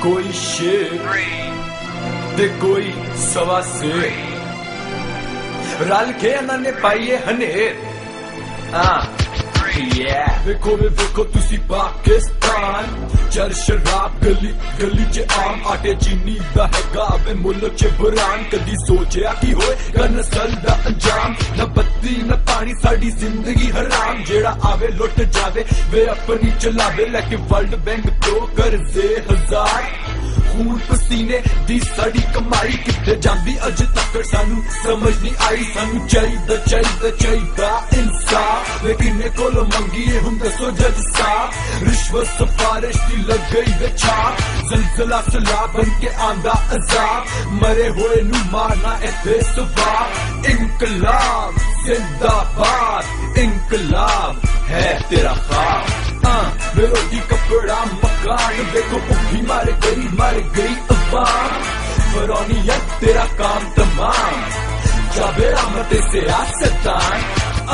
कोई शेर ते कोई सवा शेर रल के इन्होंने पाइए हनेर। देखो वे देखो तुसी पाकिस्तान चर शराब गली गली च आम आटे चीनी दा हैगा वे मुल्क च बुरान कदी सोचया की होएगा नस्ल दा अंजाम न बत्ती न पानी साडी जिंदगी हराम जेड़ा आवे लुट जावे वे अपनी चलावे लेकिन वर्ल्ड बैंक तो कर्जे हजार खून पसीने दी साडी कमाई किथे जांदी अज तक सानू समझ नहीं आई सानू चाहिदा इंसाफ लेकिन कोलो मंगीए हुण दसो जज साहब रिश्वत सिफारिश दी लग गई वे छाप जलजला सला बन के आंदा अजाब मरे हुए नू मारना इथे सवाब इनकलाब जिंदाबाद इनकलाब है तेरा ख्वाब। रोटी कपड़ा मकान देखो भूखी मार गई अवाम फरौनियत तेरा काम तमाम जाबे रहमत से आसतान।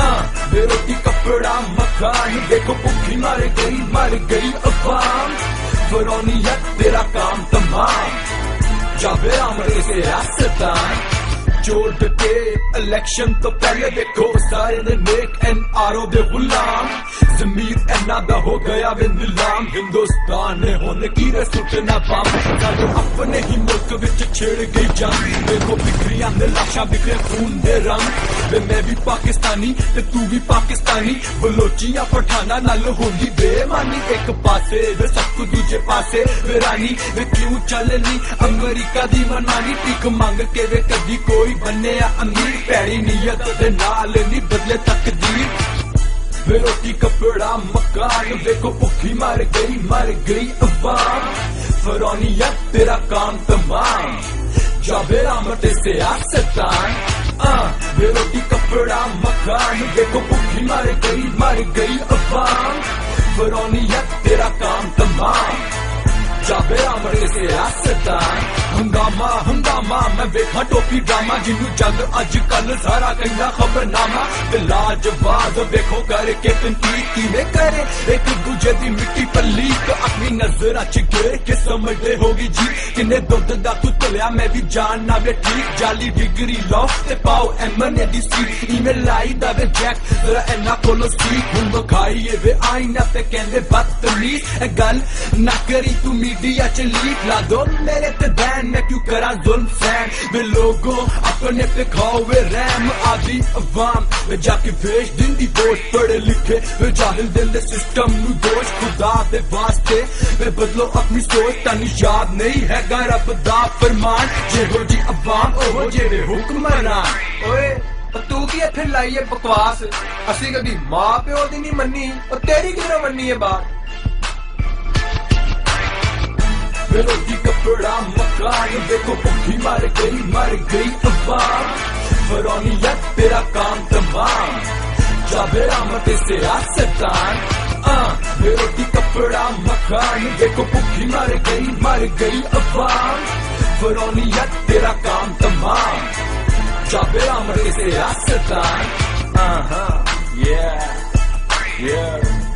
रोटी कपड़ा मकान देखो भूखी मार गई अवाम फरौनियत तेरा काम तमाम जाबे रहमत से आसतान। जोड़ के इलेक्शन तो पहले देखो सारे ने नेक NRO दे गुलाम जमीर एना दा हो गया वे नीलाम हिंदुस्तान ने होने की सुटना बम साडे अपने ही मुल्क विच छिड़ गई जंग देखो बिखरियां ने लाशां बिखरे खून दे रंग वे मैं भी पाकिस्तानी ते तू भी पाकिस्तानी बलोचियां पठाना नाल होंदी बेईमानी एक पासे वे सब दूजे पासे वे रानी वे क्यों चलनी अमेरिका दी मनमानी टिक मंग के वे कदी कोई बने अमीर पैड़ी नीयत दे नाल नहीं बदले तकदीर वे रोटी कपड़ा मकान देखो भुखी मार गई अवाम फरौनियत तेरा काम तमाम जाबे रहमत से आसतान। वे रोटी कपड़ा मकान देखो भुखी मार गई अवाम फरौनियत तेरा काम तमाम जाबे रहमत से आसतान। हंगामा मैं वेखा टोपी ड्रामा जिन्नू जग अज कल सारा कहना खबरनामा लाजवाब वेखो करके तनकीद किवें करे एक दूजे दी मिट्टी पर लीक अपनी नजर च गिर के समझदे होगी जी किन्ने दुध दा तू तलिया मैं भी जानना वे ठीक जाली डिग्री लो ते पाओ MNA दी सीट ईमेल लाई दा वे जैक जरा एना कोलो सीट हुण वखाईए वे आईना ते कहंदे बदतमीज गल ना करी तू मीडिया च लीक ला दो मेरे ते बैन मैं क्यों करा जुल्म फैन वे लोगो अपने पे खाओ वे रैम आदि अवाम वे जाके भेज दिंदी वोट पढ़े लिखे वे जाहिल दिंदे सिस्टम नू दोष खुदा दे वास्ते वे बदलो अपनी सोच तानी याद नहीं है रब दा फरमान जेहो जी अवाम ओहो जे वे हुक्मरान। ओए तू की इत्थे लाई है बकवास असी कदी मां प्यो दी नहीं मन्नी और तेरी किधरों मन्नी है बात। रोटी कपड़ा मकान देखो भुखी मार गई अवाम फरौनियत तेरा काम तमाम जाबे रहमत से आसतान। रोटी कपड़ा मकान देखो भुखी मार गई अवाम फरौनियत तेरा काम तमाम जाबे रहमत से आसतान। Yeah